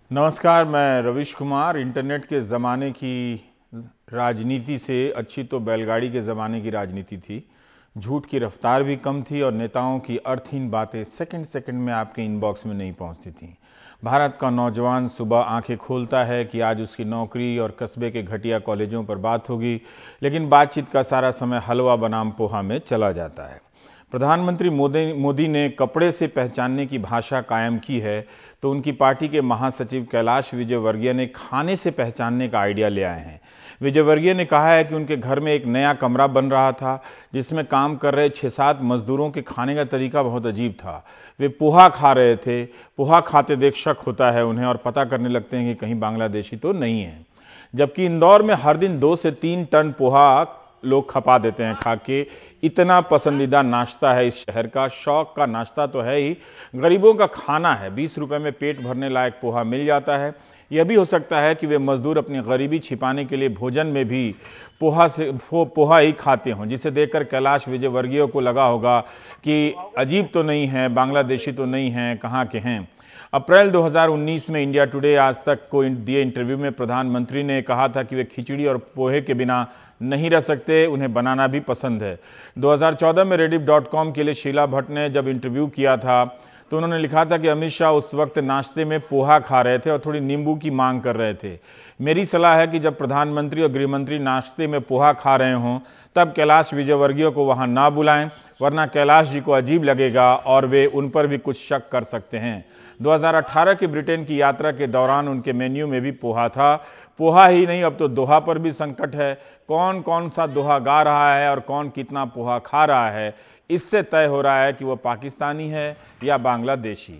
नमस्कार, मैं रविश कुमार। इंटरनेट के ज़माने की राजनीति से अच्छी तो बैलगाड़ी के ज़माने की राजनीति थी। झूठ की रफ्तार भी कम थी और नेताओं की अर्थहीन बातें सेकंड सेकंड में आपके इनबॉक्स में नहीं पहुंचती थीं। भारत का नौजवान सुबह आंखें खोलता है कि आज उसकी नौकरी और कस्बे के घटिया कॉलेजों पर बात होगी, लेकिन बातचीत का सारा समय हलवा बनाम पोहा में चला जाता है। प्रधानमंत्री मोदी ने कपड़े से पहचानने की भाषा कायम की है, तो उनकी पार्टी के महासचिव कैलाश विजयवर्गीय ने खाने से पहचानने का आइडिया ले आए हैं। विजयवर्गीय ने कहा है कि उनके घर में एक नया कमरा बन रहा था जिसमें काम कर रहे 6-7 मजदूरों के खाने का तरीका बहुत अजीब था। वे पोहा खा रहे थे। पोहा खाते देख शक होता है उन्हें और पता करने लगते हैं कि कहीं बांग्लादेशी तो नहीं है। जबकि इंदौर में हर दिन 2 से 3 टन पोहा लोग खपा देते हैं खा के। इतना पसंदीदा नाश्ता है इस शहर का। शौक का नाश्ता तो है ही, गरीबों का खाना है। 20 रुपए में पेट भरने लायक पोहा मिल जाता है। यह भी हो सकता है कि वे मजदूर अपनी गरीबी छिपाने के लिए भोजन में भी पोहा ही खाते हों, जिसे देखकर कैलाश विजयवर्गीय को लगा होगा कि अजीब तो नहीं है, बांग्लादेशी तो नहीं है, कहाँ के हैं। अप्रैल 2019 में इंडिया टुडे आज तक को दिए इंटरव्यू में प्रधानमंत्री ने कहा था कि वे खिचड़ी और पोहे के बिना नहीं रह सकते, उन्हें बनाना भी पसंद है। 2014 में rediff.com के लिए शीला भट्ट ने जब इंटरव्यू किया था तो उन्होंने लिखा था कि अमित शाह उस वक्त नाश्ते में पोहा खा रहे थे और थोड़ी नींबू की मांग कर रहे थे। मेरी सलाह है कि जब प्रधानमंत्री और गृहमंत्री नाश्ते में पोहा खा रहे हों तब कैलाश विजयवर्गीय को वहां ना बुलाएं, वरना कैलाश जी को अजीब लगेगा और वे उन पर भी कुछ शक कर सकते हैं। 2018 की ब्रिटेन की यात्रा के दौरान उनके मेन्यू में भी पोहा था। पोहा ही नहीं, अब तो दोहा पर भी संकट है। कौन कौन सा दोहा गा रहा है और कौन कितना पोहा खा रहा है, इससे तय हो रहा है कि वह पाकिस्तानी है या बांग्लादेशी।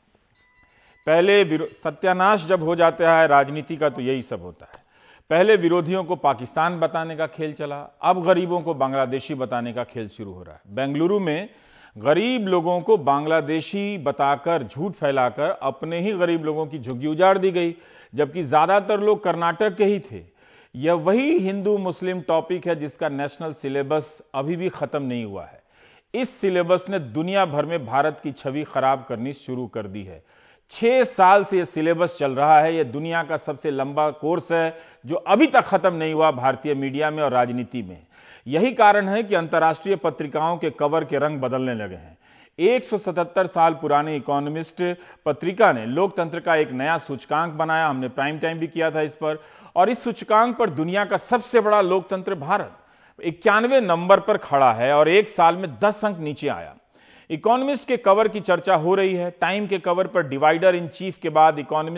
पहले सत्यानाश जब हो जाता है राजनीति का तो यही सब होता है। पहले विरोधियों को पाकिस्तान बताने का खेल चला, अब गरीबों को बांग्लादेशी बताने का खेल शुरू हो रहा है। बेंगलुरु में गरीब लोगों को बांग्लादेशी बताकर, झूठ फैलाकर अपने ही गरीब लोगों की झुग्गी उजाड़ दी गई, जबकि ज्यादातर लोग कर्नाटक के ही थे। यह वही हिंदू मुस्लिम टॉपिक है जिसका नेशनल सिलेबस अभी भी खत्म नहीं हुआ है। इस सिलेबस ने दुनिया भर में भारत की छवि खराब करनी शुरू कर दी है। 6 साल से यह सिलेबस चल रहा है। यह दुनिया का सबसे लंबा कोर्स है जो अभी तक खत्म नहीं हुआ भारतीय मीडिया में और राजनीति में। यही कारण है कि अंतर्राष्ट्रीय पत्रिकाओं के कवर के रंग बदलने लगे हैं। 177 साल पुरानी इकोनॉमिस्ट पत्रिका ने लोकतंत्र का एक नया सूचकांक बनाया। हमने प्राइम टाइम भी किया था इस पर, और इस सूचकांक पर दुनिया का सबसे बड़ा लोकतंत्र भारत 91 नंबर पर खड़ा है और 1 साल में 10 अंक नीचे आया। इकोनॉमिस्ट के कवर की चर्चा हो रही है। टाइम के कवर पर डिवाइडर इन चीफ के बाद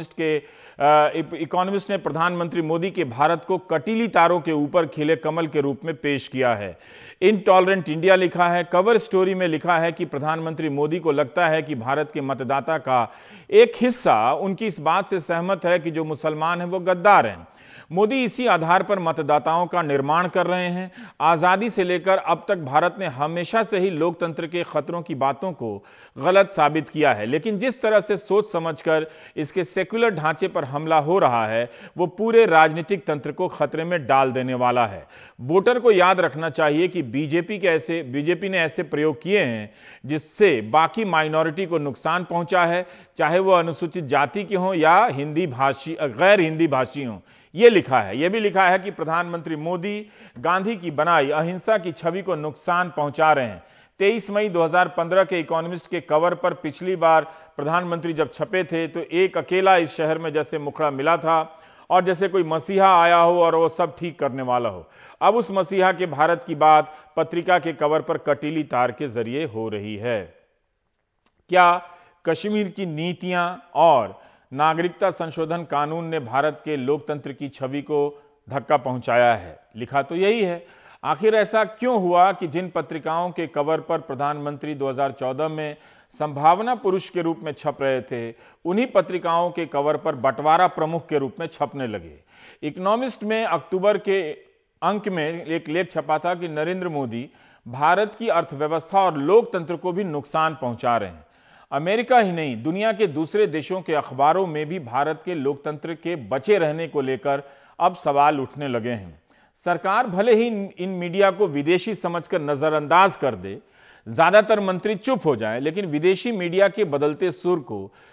इकोनॉमिस्ट ने प्रधानमंत्री मोदी के भारत को कटीली तारों के ऊपर खिले कमल के रूप में पेश किया है। इनटॉलरेंट इंडिया लिखा है। कवर स्टोरी में लिखा है कि प्रधानमंत्री मोदी को लगता है कि भारत के मतदाता का एक हिस्सा उनकी इस बात से सहमत है कि जो मुसलमान हैं वो गद्दार हैं। मोदी इसी आधार पर मतदाताओं का निर्माण कर रहे हैं। आजादी से लेकर अब तक भारत ने हमेशा से ही लोकतंत्र के खतरों की बातों को गलत साबित किया है, लेकिन जिस तरह से सोच समझकर इसके सेक्युलर ढांचे पर हमला हो रहा है वो पूरे राजनीतिक तंत्र को खतरे में डाल देने वाला है। वोटर को याद रखना चाहिए कि बीजेपी ने ऐसे प्रयोग किए हैं जिससे बाकी माइनॉरिटी को नुकसान पहुंचा है, चाहे वो अनुसूचित जाति के हों या गैर हिंदी भाषी हों। यह लिखा है। यह भी लिखा है कि प्रधानमंत्री मोदी गांधी की बनाई अहिंसा की छवि को नुकसान पहुंचा रहे हैं। 23 मई 2015 के इकोनॉमिस्ट के कवर पर पिछली बार प्रधानमंत्री जब छपे थे तो एक अकेला इस शहर में जैसे मुखड़ा मिला था और जैसे कोई मसीहा आया हो और वो सब ठीक करने वाला हो। अब उस मसीहा के भारत की बात पत्रिका के कवर पर कटीली तार के जरिए हो रही है। क्या कश्मीर की नीतियां और नागरिकता संशोधन कानून ने भारत के लोकतंत्र की छवि को धक्का पहुंचाया है? लिखा तो यही है। आखिर ऐसा क्यों हुआ कि जिन पत्रिकाओं के कवर पर प्रधानमंत्री 2014 में संभावना पुरुष के रूप में छप रहे थे, उन्हीं पत्रिकाओं के कवर पर बंटवारा प्रमुख के रूप में छपने लगे। इकोनॉमिस्ट में अक्टूबर के अंक में एक लेख छपा था कि नरेंद्र मोदी भारत की अर्थव्यवस्था और लोकतंत्र को भी नुकसान पहुंचा रहे हैं। अमेरिका ही नहीं, दुनिया के दूसरे देशों के अखबारों में भी भारत के लोकतंत्र के बचे रहने को लेकर अब सवाल उठने लगे हैं। सरकार भले ही इन मीडिया को विदेशी समझकर नजरअंदाज कर दे, ज्यादातर मंत्री चुप हो जाए, लेकिन विदेशी मीडिया के बदलते सुर को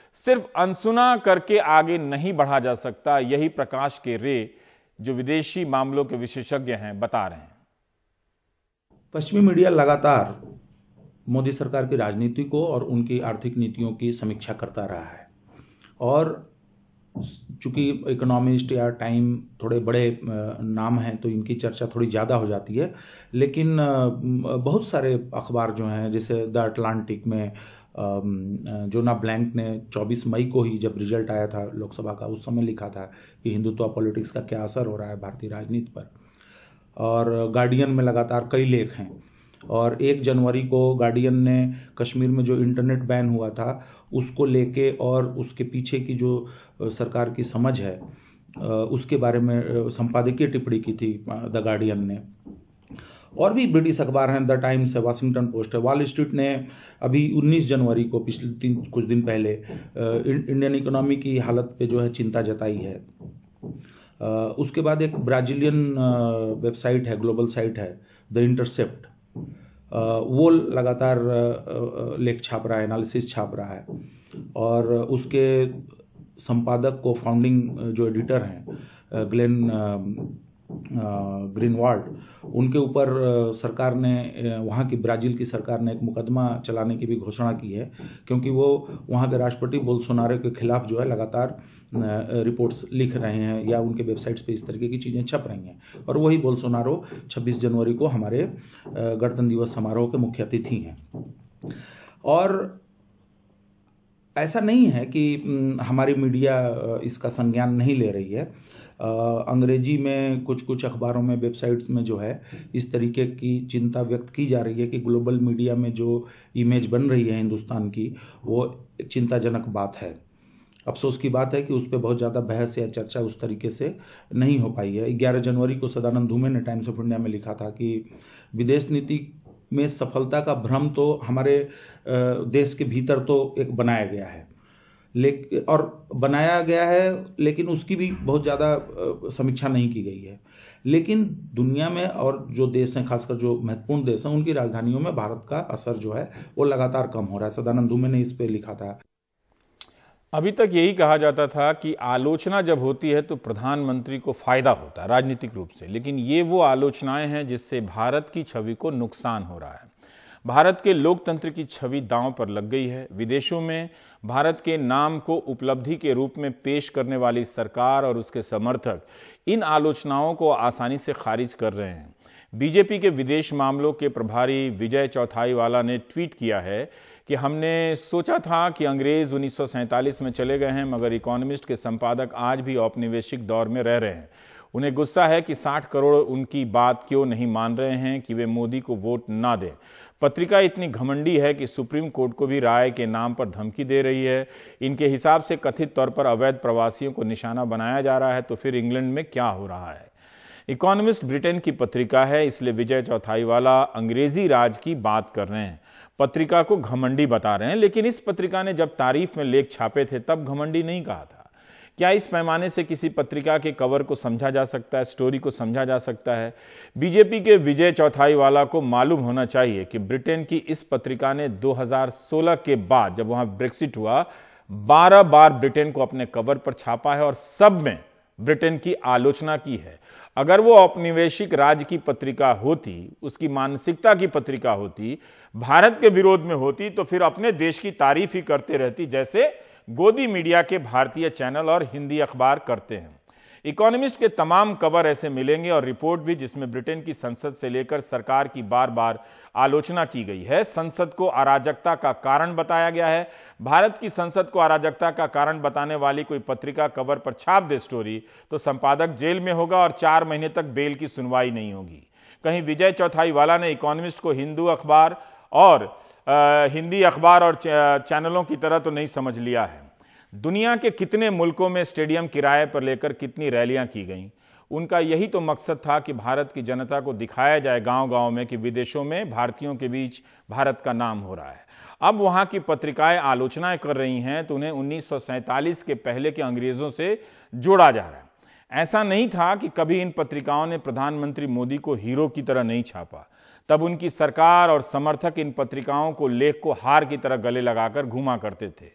सिर्फ अनसुना करके आगे नहीं बढ़ा जा सकता। यही प्रकाश के रे जो विदेशी मामलों के विशेषज्ञ हैं बता रहे हैं। पश्चिमी मीडिया लगातार मोदी सरकार की राजनीति को और उनकी आर्थिक नीतियों की समीक्षा करता रहा है, और चूंकि इकोनॉमिस्ट या टाइम थोड़े बड़े नाम हैं तो इनकी चर्चा थोड़ी ज़्यादा हो जाती है, लेकिन बहुत सारे अखबार जो हैं, जैसे द अटलांटिक में जोना ब्लैंक ने 24 मई को ही जब रिजल्ट आया था लोकसभा का, उस समय लिखा था कि हिंदुत्व पॉलिटिक्स का क्या असर हो रहा है भारतीय राजनीति पर। और गार्डियन में लगातार कई लेख हैं, और 1 जनवरी को गार्डियन ने कश्मीर में जो इंटरनेट बैन हुआ था उसको लेके और उसके पीछे की जो सरकार की समझ है उसके बारे में संपादकीय टिप्पणी की थी द गार्डियन ने। और भी ब्रिटिश अखबार हैं, द टाइम्स है, वाशिंगटन पोस्ट है, वॉल स्ट्रीट ने अभी 19 जनवरी को पिछले कुछ दिन पहले इंडियन इकोनॉमी की हालत पे जो है चिंता जताई है। उसके बाद एक ब्राजीलियन वेबसाइट है, ग्लोबल साइट है, द इंटरसेप्ट, वो लगातार लेख छाप रहा है, एनालिसिस छाप रहा है, और उसके संपादक को फाउंडिंग जो एडिटर हैं ग्लेन ग्रीनवाल्ड, उनके ऊपर सरकार ने, वहाँ की ब्राज़ील की सरकार ने एक मुकदमा चलाने की भी घोषणा की है, क्योंकि वो वहाँ के राष्ट्रपति बोल्सोनारो के खिलाफ जो है लगातार रिपोर्ट्स लिख रहे हैं या उनके वेबसाइट्स पे इस तरीके की चीज़ें छप रही हैं। और वही बोल्सोनारो 26 जनवरी को हमारे गणतंत्र दिवस समारोह के मुख्य अतिथि हैं। और ऐसा नहीं है कि हमारी मीडिया इसका संज्ञान नहीं ले रही है। अंग्रेजी में कुछ अखबारों में, वेबसाइट्स में जो है इस तरीके की चिंता व्यक्त की जा रही है कि ग्लोबल मीडिया में जो इमेज बन रही है हिंदुस्तान की, वो एक चिंताजनक बात है। अफसोस की बात है कि उस पर बहुत ज़्यादा बहस या चर्चा उस तरीके से नहीं हो पाई है। 11 जनवरी को सदानंद धूमे ने टाइम्स ऑफ इंडिया में लिखा था कि विदेश नीति में सफलता का भ्रम तो हमारे देश के भीतर तो एक बनाया गया है, लेकिन उसकी भी बहुत ज़्यादा समीक्षा नहीं की गई है। लेकिन दुनिया में और जो देश हैं, खासकर जो महत्वपूर्ण देश हैं, उनकी राजधानियों में भारत का असर जो है वो लगातार कम हो रहा है। सदानंद धूमे ने इस पे लिखा था। अभी तक यही कहा जाता था कि आलोचना जब होती है तो प्रधानमंत्री को फायदा होता है राजनीतिक रूप से, लेकिन ये वो आलोचनाएं हैं जिससे भारत की छवि को नुकसान हो रहा है। भारत के लोकतंत्र की छवि दांव पर लग गई है। विदेशों में भारत के नाम को उपलब्धि के रूप में पेश करने वाली सरकार और उसके समर्थक इन आलोचनाओं को आसानी से खारिज कर रहे हैं। बीजेपी के विदेश मामलों के प्रभारी विजय चौथाईवाला ने ट्वीट किया है कि हमने सोचा था कि अंग्रेज 1947 में चले गए हैं, मगर इकोनॉमिस्ट के संपादक आज भी औपनिवेशिक दौर में रह रहे हैं। उन्हें गुस्सा है कि 60 करोड़ उनकी बात क्यों नहीं मान रहे हैं कि वे मोदी को वोट ना दें। पत्रिका इतनी घमंडी है कि सुप्रीम कोर्ट को भी राय के नाम पर धमकी दे रही है। इनके हिसाब से कथित तौर पर अवैध प्रवासियों को निशाना बनाया जा रहा है, तो फिर इंग्लैंड में क्या हो रहा है। इकोनॉमिस्ट ब्रिटेन की पत्रिका है, इसलिए विजय चौथाईवाला अंग्रेजी राज की बात कर रहे हैं, पत्रिका को घमंडी बता रहे हैं। लेकिन इस पत्रिका ने जब तारीफ में लेख छापे थे तब घमंडी नहीं कहा था। क्या इस पैमाने से किसी पत्रिका के कवर को समझा जा सकता है, स्टोरी को समझा जा सकता है? बीजेपी के विजय चौथाईवाला को मालूम होना चाहिए कि ब्रिटेन की इस पत्रिका ने 2016 के बाद, जब वहां ब्रेक्सिट हुआ, 12 बार ब्रिटेन को अपने कवर पर छापा है और सब में ब्रिटेन की आलोचना की है। अगर वो औपनिवेशिक राज की पत्रिका होती, उसकी मानसिकता की पत्रिका होती, भारत के विरोध में होती, तो फिर अपने देश की तारीफ ही करते रहती, जैसे गोदी मीडिया के भारतीय चैनल और हिंदी अखबार करते हैं। इकोनॉमिस्ट के तमाम कवर ऐसे मिलेंगे और रिपोर्ट भी, जिसमें ब्रिटेन की संसद से लेकर सरकार की बार बार आलोचना की गई है। संसद को अराजकता का कारण बताया गया है। भारत की संसद को अराजकता का कारण बताने वाली कोई पत्रिका कवर पर छाप दे स्टोरी, तो संपादक जेल में होगा और 4 महीने तक बेल की सुनवाई नहीं होगी। कहीं विजय चौथाईवाला ने इकोनॉमिस्ट को हिंदू अखबार और हिंदी अखबार और चैनलों की तरह तो नहीं समझ लिया है। दुनिया के कितने मुल्कों में स्टेडियम किराए पर लेकर कितनी रैलियां की गईं। उनका यही तो मकसद था कि भारत की जनता को दिखाया जाए गांव-गांव में कि विदेशों में भारतीयों के बीच भारत का नाम हो रहा है। अब वहां की पत्रिकाएं आलोचनाएं कर रही हैं तो उन्हें 1947 के पहले के अंग्रेजों से जोड़ा जा रहा है। ऐसा नहीं था कि कभी इन पत्रिकाओं ने प्रधानमंत्री मोदी को हीरो की तरह नहीं छापा। तब उनकी सरकार और समर्थक इन पत्रिकाओं को लेख को हार की तरह गले लगाकर घुमा करते थे।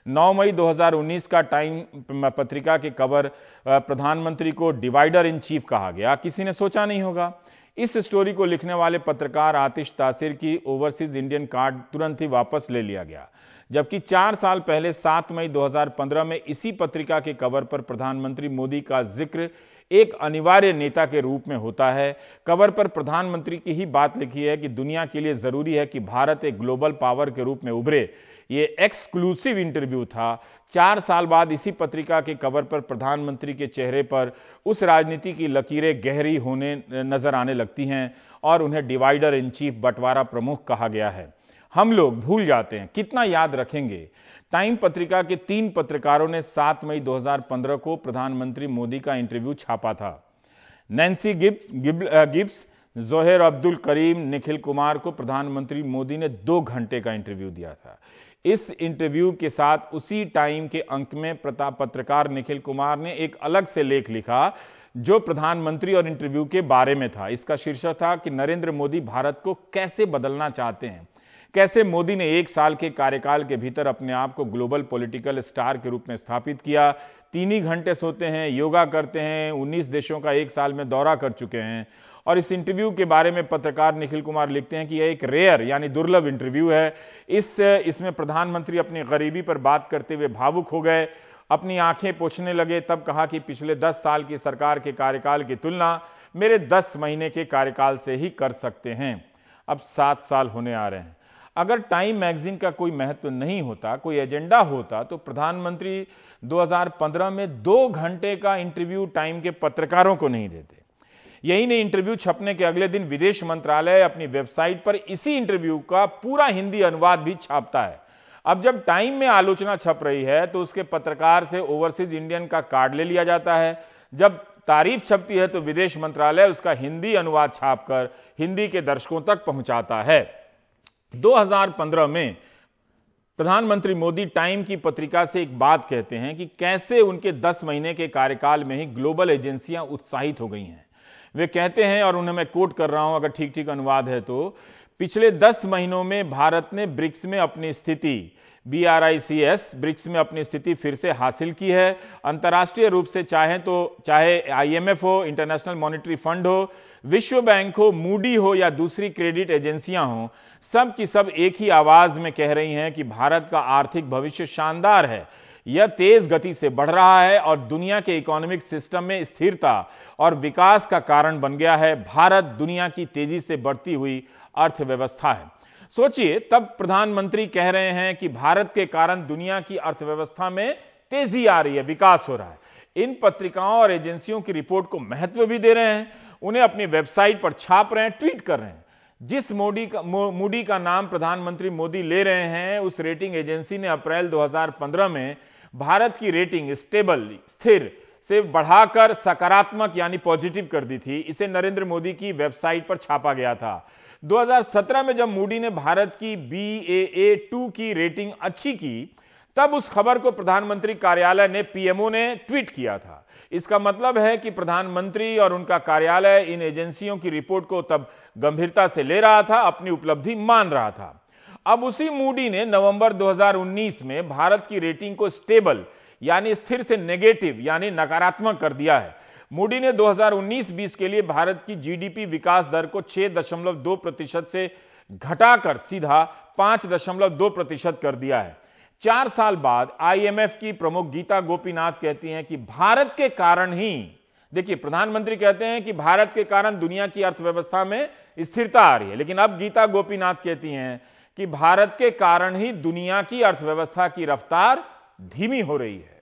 9 मई 2019 का टाइम पत्रिका के कवर प्रधानमंत्री को डिवाइडर इन चीफ कहा गया। किसी ने सोचा नहीं होगा। इस स्टोरी को लिखने वाले पत्रकार आतिश तासिर की ओवरसीज इंडियन कार्ड तुरंत ही वापस ले लिया गया, जबकि 4 साल पहले 7 मई 2015 में इसी पत्रिका के कवर पर प्रधानमंत्री मोदी का जिक्र एक अनिवार्य नेता के रूप में होता है। कवर पर प्रधानमंत्री की ही बात लिखी है कि दुनिया के लिए जरूरी है कि भारत एक ग्लोबल पावर के रूप में उभरे। ये एक्सक्लूसिव इंटरव्यू था। 4 साल बाद इसी पत्रिका के कवर पर प्रधानमंत्री के चेहरे पर उस राजनीति की लकीरें गहरी होने नजर आने लगती हैं और उन्हें डिवाइडर इन चीफ, बंटवारा प्रमुख कहा गया है। हम लोग भूल जाते हैं, कितना याद रखेंगे। टाइम पत्रिका के 3 पत्रकारों ने 7 मई 2015 को प्रधानमंत्री मोदी का इंटरव्यू छापा था। नैन्सी गिब्स, जोहेर अब्दुल करीम, निखिल कुमार को प्रधानमंत्री मोदी ने 2 घंटे का इंटरव्यू दिया था। इस इंटरव्यू के साथ उसी टाइम के अंक में पत्रकार निखिल कुमार ने एक अलग से लेख लिखा जो प्रधानमंत्री और इंटरव्यू के बारे में था। इसका शीर्षक था कि नरेंद्र मोदी भारत को कैसे बदलना चाहते हैं, कैसे मोदी ने 1 साल के कार्यकाल के भीतर अपने आप को ग्लोबल पॉलिटिकल स्टार के रूप में स्थापित किया। 3 ही घंटे सोते हैं, योगा करते हैं, 19 देशों का 1 साल में दौरा कर चुके हैं। और इस इंटरव्यू के बारे में पत्रकार निखिल कुमार लिखते हैं कि यह एक रेयर यानी दुर्लभ इंटरव्यू है। इसमें प्रधानमंत्री अपनी गरीबी पर बात करते हुए भावुक हो गए, अपनी आंखें पोंछने लगे। तब कहा कि पिछले 10 साल की सरकार के कार्यकाल की तुलना मेरे 10 महीने के कार्यकाल से ही कर सकते हैं। अब 7 साल होने आ रहे हैं। अगर टाइम मैगजीन का कोई महत्व नहीं होता, कोई एजेंडा होता, तो प्रधानमंत्री 2015 में 2 घंटे का इंटरव्यू टाइम के पत्रकारों को नहीं देते। यही नहीं, इंटरव्यू छपने के अगले दिन विदेश मंत्रालय अपनी वेबसाइट पर इसी इंटरव्यू का पूरा हिंदी अनुवाद भी छापता है। अब जब टाइम में आलोचना छप रही है तो उसके पत्रकार से ओवरसीज इंडियन का कार्ड ले लिया जाता है। जब तारीफ छपती है तो विदेश मंत्रालय उसका हिंदी अनुवाद छापकर हिंदी के दर्शकों तक पहुंचाता है। 2015 में प्रधानमंत्री मोदी टाइम की पत्रिका से एक बात कहते हैं कि कैसे उनके 10 महीने के कार्यकाल में ही ग्लोबल एजेंसियां उत्साहित हो गई हैं। वे कहते हैं, और उन्हें मैं कोट कर रहा हूं अगर ठीक ठीक अनुवाद है तो, पिछले 10 महीनों में भारत ने ब्रिक्स में अपनी स्थिति ब्रिक्स में अपनी स्थिति फिर से हासिल की है। अंतर्राष्ट्रीय रूप से चाहे IMF हो, इंटरनेशनल मॉनिटरी फंड हो, विश्व बैंक हो, मूडी हो या दूसरी क्रेडिट एजेंसियां हो, सब की सब एक ही आवाज में कह रही हैं कि भारत का आर्थिक भविष्य शानदार है। यह तेज गति से बढ़ रहा है और दुनिया के इकोनॉमिक सिस्टम में स्थिरता और विकास का कारण बन गया है। भारत दुनिया की तेजी से बढ़ती हुई अर्थव्यवस्था है। सोचिए, तब प्रधानमंत्री कह रहे हैं कि भारत के कारण दुनिया की अर्थव्यवस्था में तेजी आ रही है, विकास हो रहा है। इन पत्रिकाओं और एजेंसियों की रिपोर्ट को महत्व भी दे रहे हैं, उन्हें अपनी वेबसाइट पर छाप रहे हैं, ट्वीट कर रहे हैं। जिस मूडी का नाम प्रधानमंत्री मोदी ले रहे हैं, उस रेटिंग एजेंसी ने अप्रैल 2015 में भारत की रेटिंग स्थिर से बढ़ाकर सकारात्मक यानी पॉजिटिव कर दी थी। इसे नरेंद्र मोदी की वेबसाइट पर छापा गया था। 2017 में जब मूडी ने भारत की Baa2 की रेटिंग अच्छी की, तब उस खबर को प्रधानमंत्री कार्यालय ने PMO ने ट्वीट किया था। इसका मतलब है कि प्रधानमंत्री और उनका कार्यालय इन एजेंसियों की रिपोर्ट को तब गंभीरता से ले रहा था, अपनी उपलब्धि मान रहा था। अब उसी मूडी ने नवंबर 2019 में भारत की रेटिंग को स्टेबल यानी स्थिर से नेगेटिव यानी नकारात्मक कर दिया है। मूडी ने 2019-20 के लिए भारत की GDP विकास दर को 6.2% से घटाकर सीधा 5.2% कर दिया है। 4 साल बाद IMF की प्रमुख गीता गोपीनाथ कहती हैं कि भारत के कारण ही, देखिए प्रधानमंत्री कहते हैं कि भारत के कारण दुनिया की अर्थव्यवस्था में स्थिरता आ रही है, लेकिन अब गीता गोपीनाथ कहती हैं कि भारत के कारण ही दुनिया की अर्थव्यवस्था की रफ्तार धीमी हो रही है।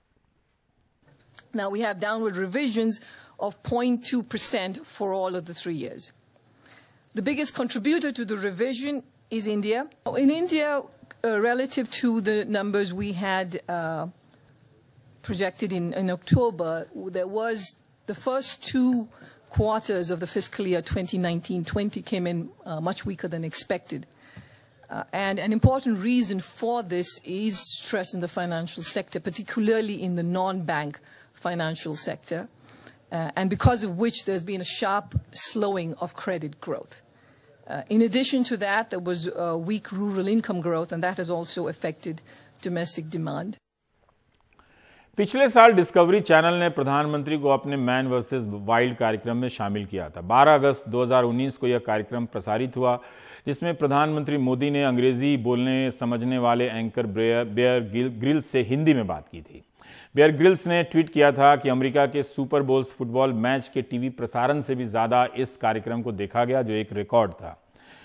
Now we have downward revisions of 0.2% for all of the 3 years. The biggest contributor to the revision is India. In India, relative to the numbers we had projected in October, there was the first 2 quarters of the fiscal year 2019-20 came in much weaker than expected. And an important reason for this is stress in the financial sector, particularly in the non-bank financial sector, and because of which there's been a sharp slowing of credit growth. In addition to that, there was weak rural income growth, and that has also affected domestic demand. पिछले साल discovery channel ने प्रधानमंत्री को अपने man versus wild कार्यक्रम में शामिल किया था। 12 अगस्त 2019 को यह कार्यक्रम प्रसारित हुआ, जिसमें प्रधानमंत्री मोदी ने अंग्रेजी बोलने समझने वाले एंकर बेयर ग्रिल्स से हिंदी में बात की थी। बेयर ग्रिल्स ने ट्वीट किया था कि अमेरिका के सुपर बोल्स फुटबॉल मैच के टीवी प्रसारण से भी ज्यादा इस कार्यक्रम को देखा गया, जो एक रिकॉर्ड था।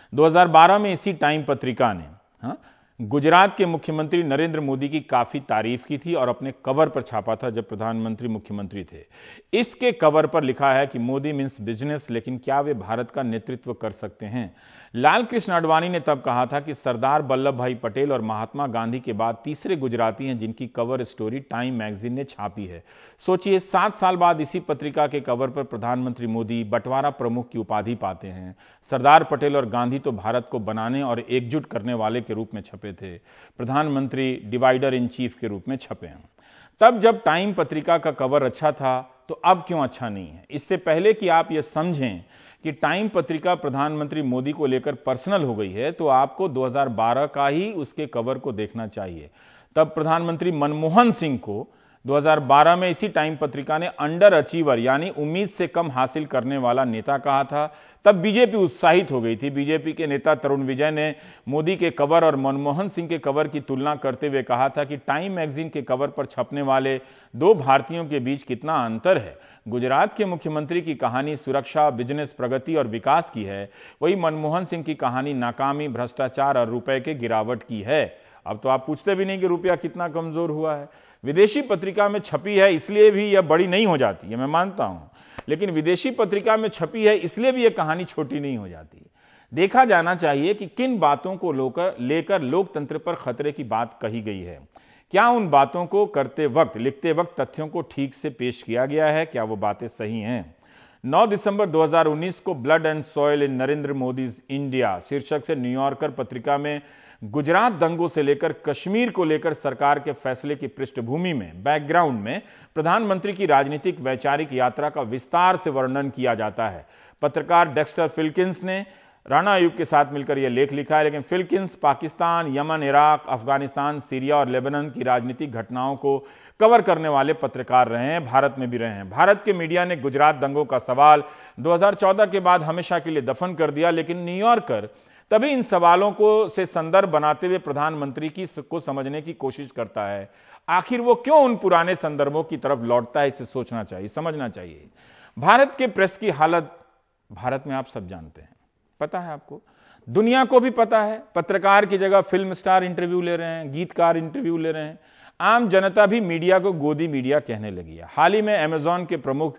2012 में इसी टाइम पत्रिका ने गुजरात के मुख्यमंत्री नरेंद्र मोदी की काफी तारीफ की थी और अपने कवर पर छापा था जब प्रधानमंत्री मुख्यमंत्री थे। इसके कवर पर लिखा है कि मोदी मीन्स बिजनेस, लेकिन क्या वे भारत का नेतृत्व कर सकते हैं। लाल कृष्ण आडवाणी ने तब कहा था कि सरदार वल्लभ भाई पटेल और महात्मा गांधी के बाद तीसरे गुजराती हैं जिनकी कवर स्टोरी टाइम मैगजीन ने छापी है। सोचिए, 7 साल बाद इसी पत्रिका के कवर पर प्रधानमंत्री मोदी बंटवारा प्रमुख की उपाधि पाते हैं। सरदार पटेल और गांधी तो भारत को बनाने और एकजुट करने वाले के रूप में छपे थे, प्रधानमंत्री डिवाइडर इन चीफ के रूप में छपे हैं। तब जब टाइम पत्रिका का कवर अच्छा था तो अब क्यों अच्छा नहीं है? इससे पहले कि आप यह समझें कि टाइम पत्रिका प्रधानमंत्री मोदी को लेकर पर्सनल हो गई है, तो आपको 2012 का ही उसके कवर को देखना चाहिए। तब प्रधानमंत्री मनमोहन सिंह को 2012 में इसी टाइम पत्रिका ने अंडर अचीवर यानी उम्मीद से कम हासिल करने वाला नेता कहा था। तब बीजेपी उत्साहित हो गई थी। बीजेपी के नेता तरुण विजय ने मोदी के कवर और मनमोहन सिंह के कवर की तुलना करते हुए कहा था कि टाइम मैगजीन के कवर पर छपने वाले 2 भारतीयों के बीच कितना अंतर है। गुजरात के मुख्यमंत्री की कहानी सुरक्षा, बिजनेस, प्रगति और विकास की है, वही मनमोहन सिंह की कहानी नाकामी, भ्रष्टाचार और रुपए के गिरावट की है। अब तो आप पूछते भी नहीं कि रुपया कितना कमजोर हुआ है। विदेशी पत्रिका में छपी है इसलिए भी यह बड़ी नहीं हो जाती है, मैं मानता हूं, लेकिन विदेशी पत्रिका में छपी है इसलिए भी यह कहानी छोटी नहीं हो जाती। देखा जाना चाहिए कि किन बातों को लेकर लोकतंत्र पर खतरे की बात कही गई है। क्या उन बातों को करते वक्त, लिखते वक्त तथ्यों को ठीक से पेश किया गया है? क्या वो बातें सही हैं? 9 दिसंबर 2019 को blood and soil in Narendra Modi's India शीर्षक से न्यूयॉर्कर पत्रिका में गुजरात दंगों से लेकर कश्मीर को लेकर सरकार के फैसले की पृष्ठभूमि में, बैकग्राउंड में प्रधानमंत्री की राजनीतिक वैचारिक यात्रा का विस्तार से वर्णन किया जाता है। पत्रकार डेक्स्टर फिल्किंस ने राणा आयुब के साथ मिलकर यह लेख लिखा है, लेकिन Filkins Pakistan, Yemen, Iraq, Afghanistan, Syria और लेबनान की राजनीतिक घटनाओं को कवर करने वाले पत्रकार रहे हैं, भारत में भी रहे हैं। भारत के मीडिया ने गुजरात दंगों का सवाल 2014 के बाद हमेशा के लिए दफन कर दिया, लेकिन न्यूयॉर्कर तभी इन सवालों को से संदर्भ बनाते हुए प्रधानमंत्री को समझने की कोशिश करता है। आखिर वो क्यों उन पुराने संदर्भों की तरफ लौटता है, इसे सोचना चाहिए, समझना चाहिए। भारत के प्रेस की हालत भारत में आप सब जानते हैं, पता है आपको, दुनिया को भी पता है। पत्रकार की जगह फिल्म स्टार इंटरव्यू ले रहे हैं, गीतकार इंटरव्यू ले रहे हैं। आम जनता भी मीडिया को गोदी मीडिया कहने लगी है। हाल ही में अमेजॉन के प्रमुख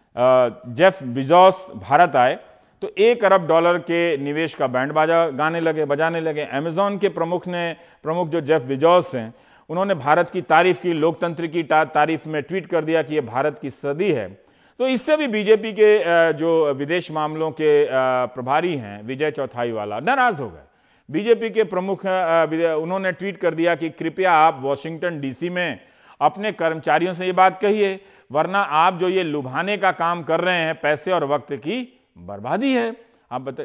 जेफ बेजोस भारत आए तो $1 अरब के निवेश का बैंड बाजा बजाने लगे। अमेजॉन के प्रमुख जो जेफ बेजोस हैं, उन्होंने भारत की तारीफ की, लोकतंत्र की तारीफ में ट्वीट कर दिया कि यह भारत की सदी है। तो इससे भी बीजेपी के जो विदेश मामलों के प्रभारी हैं विजय चौथाईवाला नाराज हो गए। बीजेपी के प्रमुख उन्होंने ट्वीट कर दिया कि कृपया आप वॉशिंगटन डीसी में अपने कर्मचारियों से ये बात कहिए, वरना आप जो ये लुभाने का काम कर रहे हैं पैसे और वक्त की बर्बादी है। आप बताइए।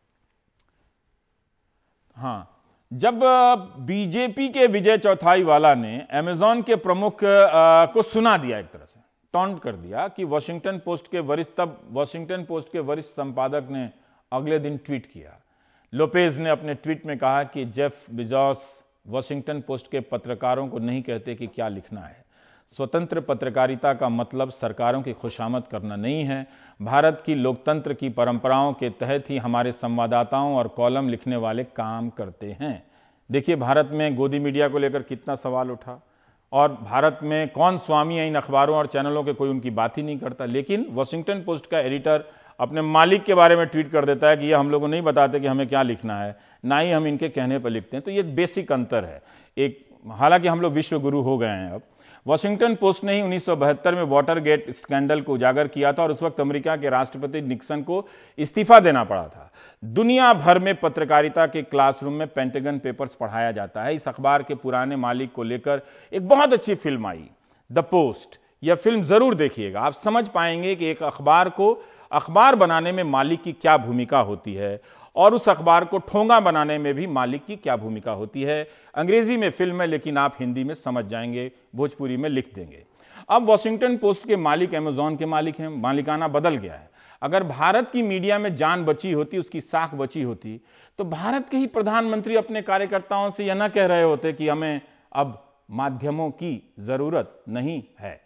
हां, जब बीजेपी के विजय चौथाईवाला ने अमेजॉन के प्रमुख को सुना दिया, एक तरह से टॉन्ट कर दिया कि वॉशिंगटन पोस्ट के वरिष्ठ संपादक ने अगले दिन ट्वीट किया। लोपेज ने अपने ट्वीट में कहा कि जेफ बेजोस वॉशिंगटन पोस्ट के पत्रकारों को नहीं कहते कि क्या लिखना है। स्वतंत्र पत्रकारिता का मतलब सरकारों की खुशामद करना नहीं है। भारत की लोकतंत्र की परंपराओं के तहत ही हमारे संवाददाताओं और कॉलम लिखने वाले काम करते हैं। देखिए, भारत में गोदी मीडिया को लेकर कितना सवाल उठा, और भारत में कौन स्वामी है इन अखबारों और चैनलों के, कोई उनकी बात ही नहीं करता। लेकिन वॉशिंगटन पोस्ट का एडिटर अपने मालिक के बारे में ट्वीट कर देता है कि ये हम लोगों को नहीं बताते कि हमें क्या लिखना है, ना ही हम इनके कहने पर लिखते हैं। तो ये बेसिक अंतर है। हालांकि हम लोग विश्व गुरु हो गए हैं अब। वॉशिंगटन पोस्ट ने ही 1972 में वाटरगेट स्कैंडल को उजागर किया था और उस वक्त अमेरिका के राष्ट्रपति निक्सन को इस्तीफा देना पड़ा था। दुनिया भर में पत्रकारिता के क्लासरूम में पेंटागन पेपर्स पढ़ाया जाता है। इस अखबार के पुराने मालिक को लेकर एक बहुत अच्छी फिल्म आई, द पोस्ट। यह फिल्म जरूर देखिएगा, आप समझ पाएंगे कि एक अखबार को अखबार बनाने में मालिक की क्या भूमिका होती है और उस अखबार को ठोंगा बनाने में भी मालिक की क्या भूमिका होती है। अंग्रेजी में फिल्म है, लेकिन आप हिंदी में समझ जाएंगे, भोजपुरी में लिख देंगे। अब वॉशिंगटन पोस्ट के मालिक अमेजॉन के मालिक हैं, मालिकाना बदल गया है। अगर भारत की मीडिया में जान बची होती, उसकी साख बची होती, तो भारत के ही प्रधानमंत्री अपने कार्यकर्ताओं से यह न कह रहे होते कि हमें अब माध्यमों की जरूरत नहीं है।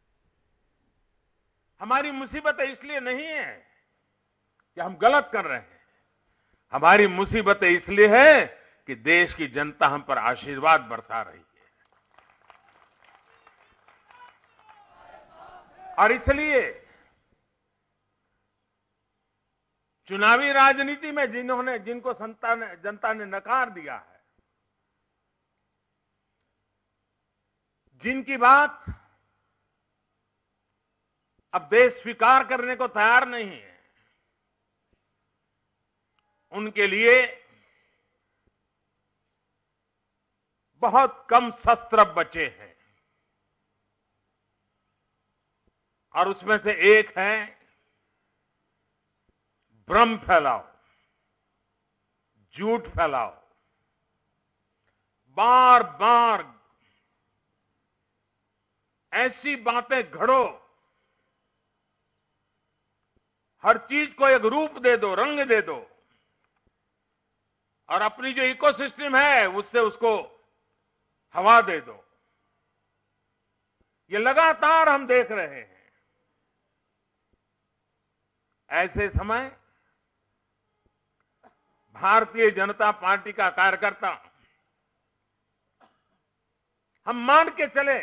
हमारी मुसीबत इसलिए नहीं है कि हम गलत कर रहे हैं, हमारी मुसीबत इसलिए है कि देश की जनता हम पर आशीर्वाद बरसा रही है। और इसलिए चुनावी राजनीति में जिनको जनता ने नकार दिया है, जिनकी बात अब देश स्वीकार करने को तैयार नहीं है, उनके लिए बहुत कम शस्त्र बचे हैं। और उसमें से एक है भ्रम फैलाओ, झूठ फैलाओ, बार बार ऐसी बातें घड़ो, हर चीज को एक रूप दे दो, रंग दे दो, और अपनी जो इकोसिस्टम है उससे उसको हवा दे दो। ये लगातार हम देख रहे हैं। ऐसे समय भारतीय जनता पार्टी का कार्यकर्ता, हम मान के चले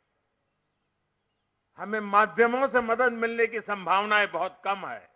हमें माध्यमों से मदद मिलने की संभावनाएं बहुत कम है,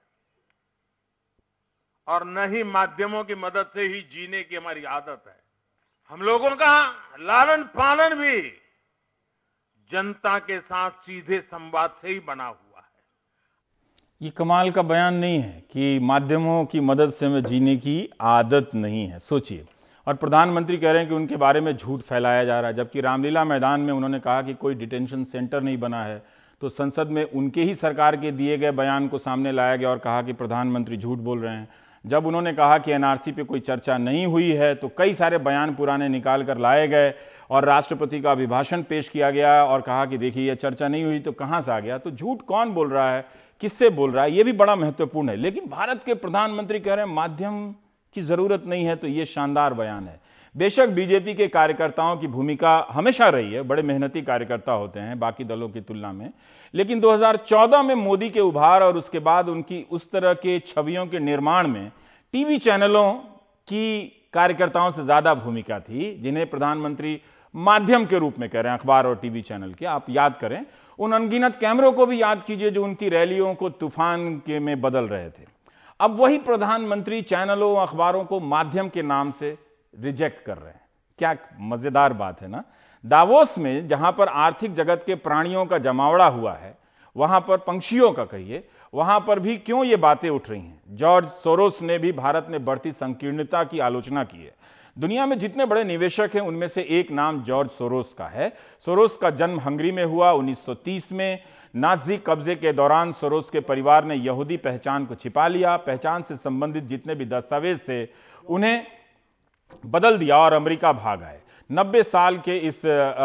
और न ही माध्यमों की मदद से ही जीने की हमारी आदत है। हम लोगों का लालन पालन भी जनता के साथ सीधे संवाद से ही बना हुआ है। ये कमाल का बयान नहीं है कि माध्यमों की मदद से हमें जीने की आदत नहीं है, सोचिए। और प्रधानमंत्री कह रहे हैं कि उनके बारे में झूठ फैलाया जा रहा है, जबकि रामलीला मैदान में उन्होंने कहा कि कोई डिटेंशन सेंटर नहीं बना है, तो संसद में उनके ही सरकार के दिए गए बयान को सामने लाया गया और कहा कि प्रधानमंत्री झूठ बोल रहे हैं। जब उन्होंने कहा कि एनआरसी पे कोई चर्चा नहीं हुई है, तो कई सारे बयान पुराने निकाल कर लाए गए और राष्ट्रपति का अभिभाषण पेश किया गया और कहा कि देखिए ये चर्चा नहीं हुई, तो कहां से आ गया। तो झूठ कौन बोल रहा है, किससे बोल रहा है, यह भी बड़ा महत्वपूर्ण है। लेकिन भारत के प्रधानमंत्री कह रहे हैं माध्यम की जरूरत नहीं है, तो यह शानदार बयान है। बेशक बीजेपी के कार्यकर्ताओं की भूमिका हमेशा रही है, बड़े मेहनती कार्यकर्ता होते हैं बाकी दलों की तुलना में, लेकिन 2014 में मोदी के उभार और उसके बाद उनकी उस तरह के छवियों के निर्माण में टीवी चैनलों की कार्यकर्ताओं से ज्यादा भूमिका थी, जिन्हें प्रधानमंत्री माध्यम के रूप में कह रहे हैं, अखबार और टीवी चैनल के। आप याद करें, उन अनगिनत कैमरों को भी याद कीजिए जो उनकी रैलियों को तूफान के में बदल रहे थे। अब वही प्रधानमंत्री चैनलों अखबारों को माध्यम के नाम से रिजेक्ट कर रहे हैं। क्या मजेदार बात है ना। दावोस में जहां पर आर्थिक जगत के प्राणियों का जमावड़ा हुआ है, वहां पर पंछियों का कहिए, वहां पर भी क्यों ये बातें उठ रही हैं। जॉर्ज सोरोस ने भी भारत में बढ़ती संकीर्णता की आलोचना की है। दुनिया में जितने बड़े निवेशक हैं उनमें से एक नाम जॉर्ज सोरोस का है। सोरोस का जन्म हंगरी में हुआ 1930 में। नाजी कब्जे के दौरान सोरोस के परिवार ने यहूदी पहचान को छिपा लिया। पहचान से संबंधित जितने भी दस्तावेज थे उन्हें बदल दिया और अमेरिका भाग आए। 90 साल के इस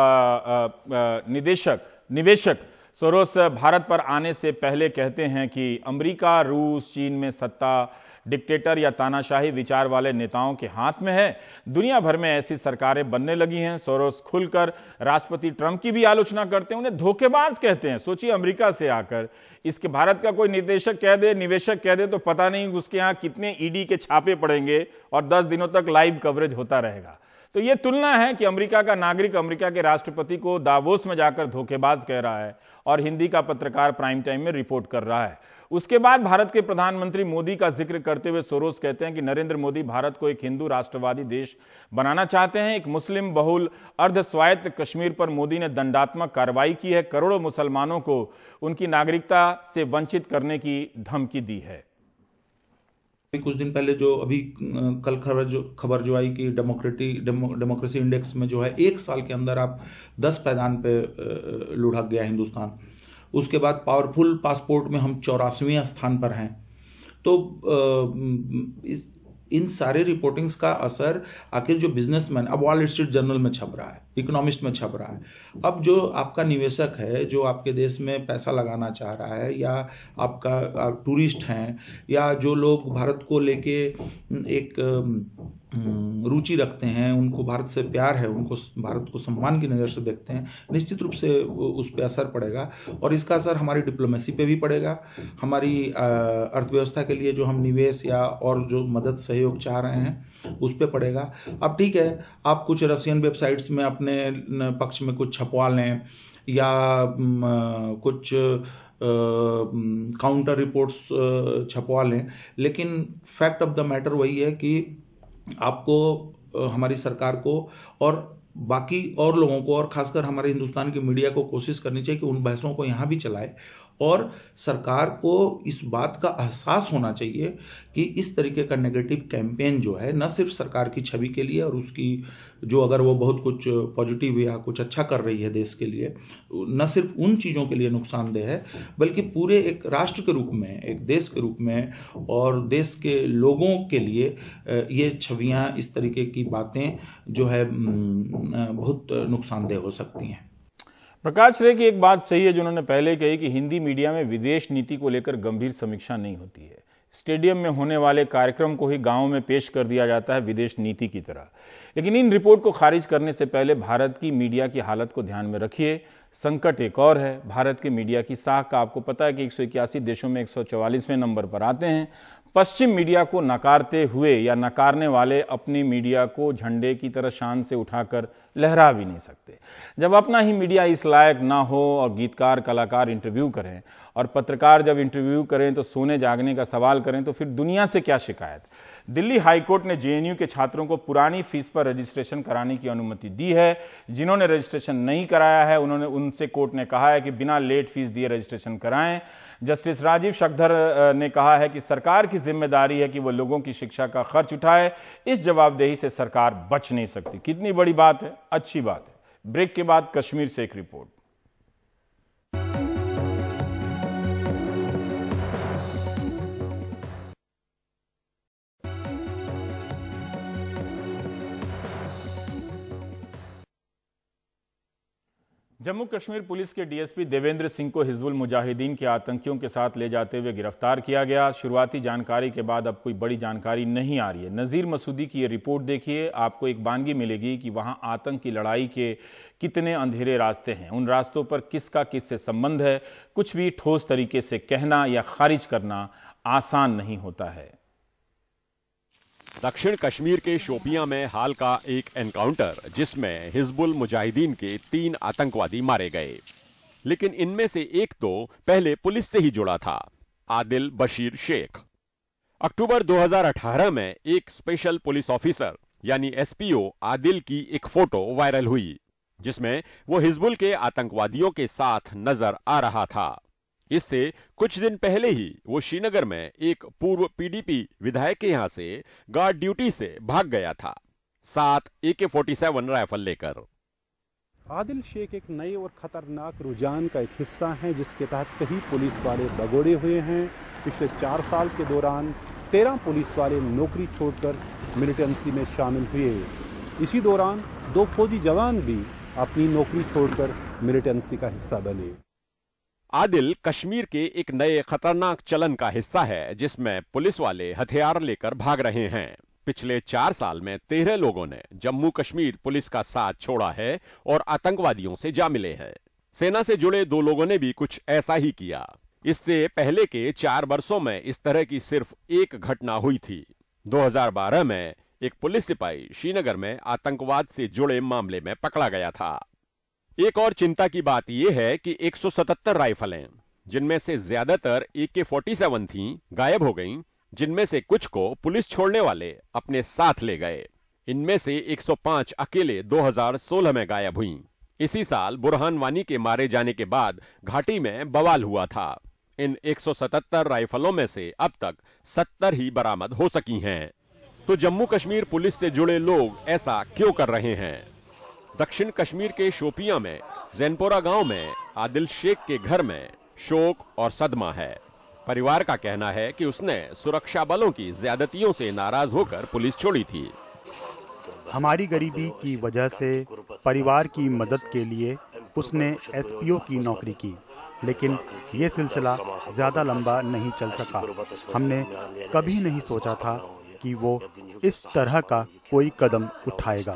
निवेशक सोरोस भारत पर आने से पहले कहते हैं कि अमेरिका, रूस, चीन में सत्ता डिक्टेटर या तानाशाही विचार वाले नेताओं के हाथ में है। दुनिया भर में ऐसी सरकारें बनने लगी हैं। सोरोस खुलकर राष्ट्रपति ट्रंप की भी आलोचना करते हैं, उन्हें धोखेबाज कहते हैं। सोचिए, अमेरिका से आकर इसके भारत का कोई निवेशक कह दे तो पता नहीं उसके यहाँ कितने ईडी के छापे पड़ेंगे और 10 दिनों तक लाइव कवरेज होता रहेगा। तो यह तुलना है कि अमेरिका का नागरिक अमेरिका के राष्ट्रपति को दावोस में जाकर धोखेबाज कह रहा है और हिंदी का पत्रकार प्राइम टाइम में रिपोर्ट कर रहा है। उसके बाद भारत के प्रधानमंत्री मोदी का जिक्र करते हुए सोरोस कहते हैं कि नरेंद्र मोदी भारत को एक हिंदू राष्ट्रवादी देश बनाना चाहते हैं। एक मुस्लिम बहुल अर्ध स्वायत्त कश्मीर पर मोदी ने दंडात्मक कार्रवाई की है। करोड़ों मुसलमानों को उनकी नागरिकता से वंचित करने की धमकी दी है। कुछ दिन पहले जो अभी कल खबर जो आई कि डेमोक्रेसी इंडेक्स में जो है 1 साल के अंदर आप 10 पायदान पे लुढ़क गया हिंदुस्तान। उसके बाद पावरफुल पासपोर्ट में हम 84वें स्थान पर हैं। तो इन सारे रिपोर्टिंग्स का असर आखिर जो बिजनेसमैन, अब वॉल स्ट्रीट जर्नल में छप रहा है, इकोनॉमिस्ट में छप रहा है, अब जो आपका निवेशक है जो आपके देश में पैसा लगाना चाह रहा है, या आपका टूरिस्ट हैं, या जो लोग भारत को लेके एक रुचि रखते हैं, उनको भारत से प्यार है, उनको भारत को सम्मान की नज़र से देखते हैं, निश्चित रूप से उस पर असर पड़ेगा। और इसका असर हमारी डिप्लोमेसी पे भी पड़ेगा, हमारी अर्थव्यवस्था के लिए जो हम निवेश या और जो मदद सहयोग चाह रहे हैं उस पर पड़ेगा। अब ठीक है, आप कुछ रशियन वेबसाइट्स में अपने पक्ष में कुछ छपवा लें या कुछ काउंटर रिपोर्ट्स छपवा लें, लेकिन फैक्ट ऑफ द मैटर वही है कि आपको, हमारी सरकार को और बाकी और लोगों को, और खासकर हमारे हिंदुस्तान की मीडिया को कोशिश करनी चाहिए कि उन बहसों को यहाँ भी चलाए, और सरकार को इस बात का एहसास होना चाहिए कि इस तरीके का नेगेटिव कैंपेन जो है न सिर्फ सरकार की छवि के लिए और उसकी जो, अगर वो बहुत कुछ पॉजिटिव या कुछ अच्छा कर रही है देश के लिए, न सिर्फ उन चीज़ों के लिए नुकसानदेह है, बल्कि पूरे एक राष्ट्र के रूप में, एक देश के रूप में और देश के लोगों के लिए ये छवियां, इस तरीके की बातें जो है बहुत नुकसानदेह हो सकती हैं। प्रकाश रे की एक बात सही है जो उन्होंने पहले कही कि हिंदी मीडिया में विदेश नीति को लेकर गंभीर समीक्षा नहीं होती है। स्टेडियम में होने वाले कार्यक्रम को ही गांव में पेश कर दिया जाता है विदेश नीति की तरह। लेकिन इन रिपोर्ट को खारिज करने से पहले भारत की मीडिया की हालत को ध्यान में रखिए। संकट एक और है, भारत के मीडिया की साख का आपको पता है कि 181 देशों में 144वें नंबर पर आते हैं। पश्चिम मीडिया को नकारते हुए या नकारने वाले अपनी मीडिया को झंडे की तरह शान से उठाकर लहरा भी नहीं सकते। जब अपना ही मीडिया इस लायक ना हो और गीतकार, कलाकार इंटरव्यू करें और पत्रकार जब इंटरव्यू करें तो सोने जागने का सवाल करें, तो फिर दुनिया से क्या शिकायत। दिल्ली हाईकोर्ट ने जेएनयू के छात्रों को पुरानी फीस पर रजिस्ट्रेशन कराने की अनुमति दी है। जिन्होंने रजिस्ट्रेशन नहीं कराया है उनसे कोर्ट ने कहा है कि बिना लेट फीस दिए रजिस्ट्रेशन कराएं। जस्टिस राजीव शक्धर ने कहा है कि सरकार की जिम्मेदारी है कि वो लोगों की शिक्षा का खर्च उठाए। इस जवाबदेही से सरकार बच नहीं सकती। कितनी बड़ी बात है, अच्छी बात है। ब्रेक के बाद कश्मीर से एक रिपोर्ट। जम्मू कश्मीर पुलिस के डीएसपी देवेंद्र सिंह को हिजबुल मुजाहिदीन के आतंकियों के साथ ले जाते हुए गिरफ्तार किया गया। शुरुआती जानकारी के बाद अब कोई बड़ी जानकारी नहीं आ रही है। नज़ीर मसूदी की ये रिपोर्ट देखिए, आपको एक बानगी मिलेगी कि वहां आतंक की लड़ाई के कितने अंधेरे रास्ते हैं, उन रास्तों पर किसका किससे संबंध है। कुछ भी ठोस तरीके से कहना या खारिज करना आसान नहीं होता है। दक्षिण कश्मीर के शोपियां में हाल का एक एनकाउंटर जिसमें हिजबुल मुजाहिदीन के 3 आतंकवादी मारे गए, लेकिन इनमें से एक तो पहले पुलिस से ही जुड़ा था, आदिल बशीर शेख। अक्टूबर 2018 में एक स्पेशल पुलिस ऑफिसर यानी एसपीओ आदिल की एक फोटो वायरल हुई जिसमें वो हिजबुल के आतंकवादियों के साथ नजर आ रहा था। इससे कुछ दिन पहले ही वो श्रीनगर में एक पूर्व पीडीपी विधायक के यहां से गार्ड ड्यूटी से भाग गया था, साथ AK-47 राइफल लेकर। आदिल शेख एक नए और खतरनाक रुझान का एक हिस्सा है जिसके तहत कई पुलिस वाले भगोड़े हुए हैं। पिछले 4 साल के दौरान 13 पुलिस वाले नौकरी छोड़कर मिलिटेंसी में शामिल हुए। इसी दौरान 2 फौजी जवान भी अपनी नौकरी छोड़कर मिलिटेंसी का हिस्सा बने। आदिल कश्मीर के एक नए खतरनाक चलन का हिस्सा है जिसमें पुलिस वाले हथियार लेकर भाग रहे हैं। पिछले 4 साल में 13 लोगों ने जम्मू कश्मीर पुलिस का साथ छोड़ा है और आतंकवादियों से जा मिले हैं। सेना से जुड़े 2 लोगों ने भी कुछ ऐसा ही किया। इससे पहले के 4 वर्षों में इस तरह की सिर्फ एक घटना हुई थी। 2012 में एक पुलिस सिपाही श्रीनगर में आतंकवाद से जुड़े मामले में पकड़ा गया था। एक और चिंता की बात यह है कि 177 राइफलें, जिनमें से ज्यादातर AK-47 थीं, गायब हो गईं, जिनमें से कुछ को पुलिस छोड़ने वाले अपने साथ ले गए। इनमें से 105 अकेले 2016 में गायब हुईं। इसी साल बुरहान वानी के मारे जाने के बाद घाटी में बवाल हुआ था। इन 177 राइफलों में से अब तक 70 ही बरामद हो सकी हैं। तो जम्मू कश्मीर पुलिस से जुड़े लोग ऐसा क्यों कर रहे हैं? दक्षिण कश्मीर के शोपियां में जैनपोरा गांव में आदिल शेख के घर में शोक और सदमा है। परिवार का कहना है कि उसने सुरक्षा बलों की ज्यादतियों से नाराज होकर पुलिस छोड़ी थी। हमारी गरीबी की वजह से परिवार की मदद के लिए उसने एसपीओ की नौकरी की, लेकिन ये सिलसिला ज़्यादा लंबा नहीं चल सका। हमने कभी नहीं सोचा था कि वो इस तरह का कोई कदम उठाएगा।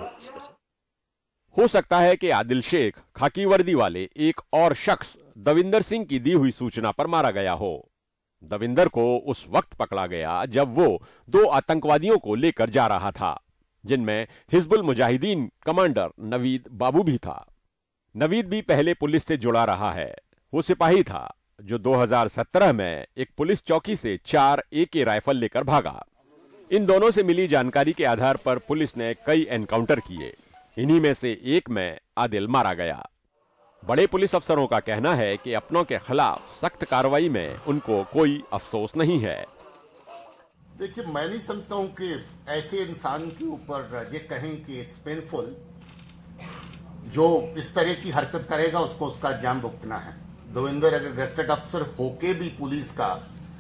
हो सकता है कि आदिल शेख खाकी वर्दी वाले एक और शख्स दविंदर सिंह की दी हुई सूचना पर मारा गया हो। दविंदर को उस वक्त पकड़ा गया जब वो 2 आतंकवादियों को लेकर जा रहा था, जिनमें हिजबुल मुजाहिदीन कमांडर नवीद बाबू भी था। नवीद भी पहले पुलिस से जुड़ा रहा है। वो सिपाही था जो 2017 में एक पुलिस चौकी से 4 AK राइफल लेकर भागा। इन दोनों से मिली जानकारी के आधार पर पुलिस ने कई एनकाउंटर किए। इन्हीं में से एक में आदिल मारा गया। बड़े पुलिस अफसरों का कहना है कि अपनों के खिलाफ सख्त कार्रवाई में उनको कोई अफसोस नहीं है। देखिए, मैं नहीं समझता हूं कि ऐसे इंसान के ऊपर ये कहें कि इट्स पेनफुल। जो इस तरह की हरकत करेगा उसको उसका अंजाम भुगतना है। दविंदर अगर गजेटेड अफसर होके भी पुलिस का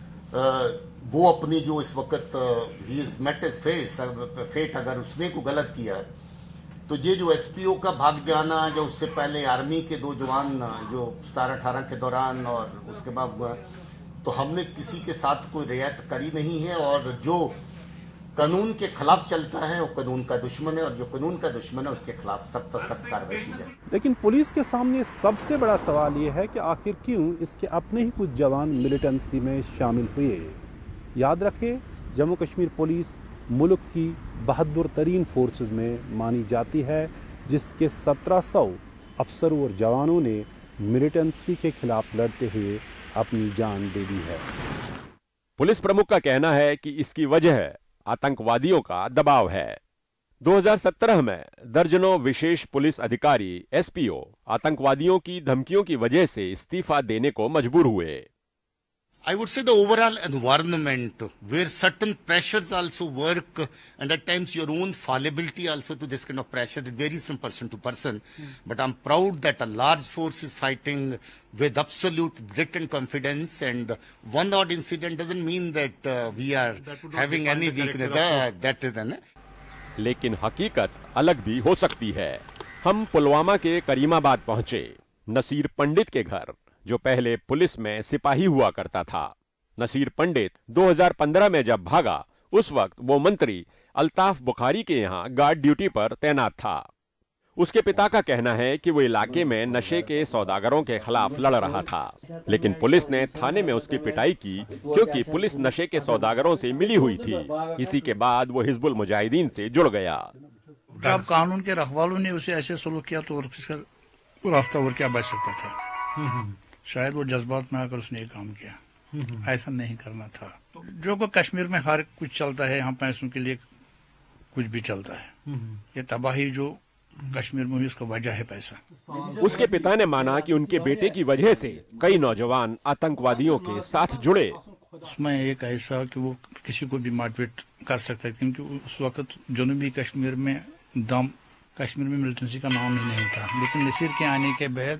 वो अपनी जो इस वक्त he is met his fate, अगर उसने को गलत किया तो ये जो एसपीओ का भाग जाना, जो उससे पहले आर्मी के 2 जवान जो 17-18 के दौरान और उसके बाद, तो हमने किसी के साथ कोई रियायत करी नहीं है। और जो कानून के खिलाफ चलता है वो कानून का दुश्मन है, और जो कानून का दुश्मन है उसके खिलाफ सख्त सख्त कार्रवाई की जाए। लेकिन पुलिस के सामने सबसे बड़ा सवाल ये है कि आखिर क्यों इसके अपने ही कुछ जवान मिलिटेंसी में शामिल हुए। याद रखें, जम्मू कश्मीर पुलिस मुल्क की बहादुर तरीन फोर्सेज में मानी जाती है, जिसके 1700 अफसरों और जवानों ने मिलिटेंसी के खिलाफ लड़ते हुए अपनी जान दे दी है। पुलिस प्रमुख का कहना है कि इसकी वजह आतंकवादियों का दबाव है। 2017 में दर्जनों विशेष पुलिस अधिकारी एसपीओ आतंकवादियों की धमकियों की वजह से इस्तीफा देने को मजबूर हुए। I would say the overall environment where certain pressures also work, and at times your own fallibility also to this kind of pressure, it varies from person to person. But I'm proud that a large force is fighting with absolute grit and confidence, and one odd incident doesn't mean that we are having any weakness. That is an. लेकिन हकीकत अलग भी हो सकती है। हम पुलवामा के करीमाबाद पहुंचे, नसीर पंडित के घर, जो पहले पुलिस में सिपाही हुआ करता था। नसीर पंडित 2015 में जब भागा, उस वक्त वो मंत्री अल्ताफ बुखारी के यहाँ गार्ड ड्यूटी पर तैनात था। उसके पिता का कहना है कि वो इलाके में नशे के सौदागरों के खिलाफ लड़ रहा था, लेकिन पुलिस ने थाने में उसकी पिटाई की क्योंकि पुलिस नशे के सौदागरों से मिली हुई थी। इसी के बाद वो हिजबुल मुजाहिदीन से जुड़ गया। अब कानून के रखवालों ने उसे ऐसे सलूक किया तो वो रास्ता और क्या बच सकता था। शायद वो जज्बात में आकर उसने ये काम किया। ऐसा नहीं करना था। जो को कश्मीर में हर कुछ चलता है, यहाँ पैसों के लिए कुछ भी चलता है। ये तबाही जो कश्मीर में हुई उसका वजह है पैसा। उसके पिता ने माना कि उनके बेटे की वजह से कई नौजवान आतंकवादियों के साथ जुड़े। उसमें एक ऐसा कि वो किसी को भी मोटिवेट कर सकता है, क्योंकि उस वक्त जनूबी कश्मीर में कश्मीर में मिलिटेंसी का नाम ही नहीं था। लेकिन नसीर के आने के बाद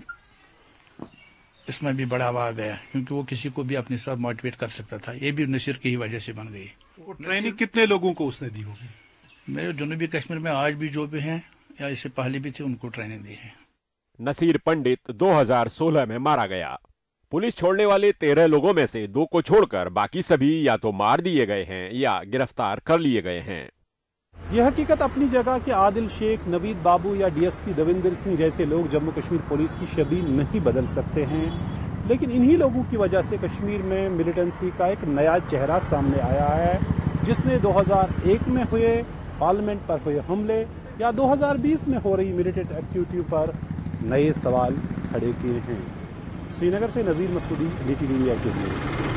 इसमें भी बढ़ावा आ गया, क्योंकि वो किसी को भी अपने साथ मोटिवेट कर सकता था। ये भी नसीर की ही वजह से बन गई। वो ट्रेनिंग कितने लोगों को उसने दी होगी? मेरे जनूबी कश्मीर में आज भी जो भी हैं या इससे पहले भी थे, उनको ट्रेनिंग दी है। नसीर पंडित 2016 में मारा गया। पुलिस छोड़ने वाले 13 लोगों में से 2 को छोड़कर बाकी सभी या तो मार दिए गए हैं या गिरफ्तार कर लिए गए हैं। यह हकीकत अपनी जगह कि आदिल शेख, नवीद बाबू या डीएसपी दविंदर सिंह जैसे लोग जम्मू कश्मीर पुलिस की शबीह नहीं बदल सकते हैं, लेकिन इन्हीं लोगों की वजह से कश्मीर में मिलिटेंसी का एक नया चेहरा सामने आया है, जिसने 2001 में हुए पार्लियामेंट पर हुए हमले या 2020 में हो रही मिलिटेंट एक्टिविटी पर नए सवाल खड़े किए हैं। श्रीनगर से नजीर मसूदी, NDTV के लिए।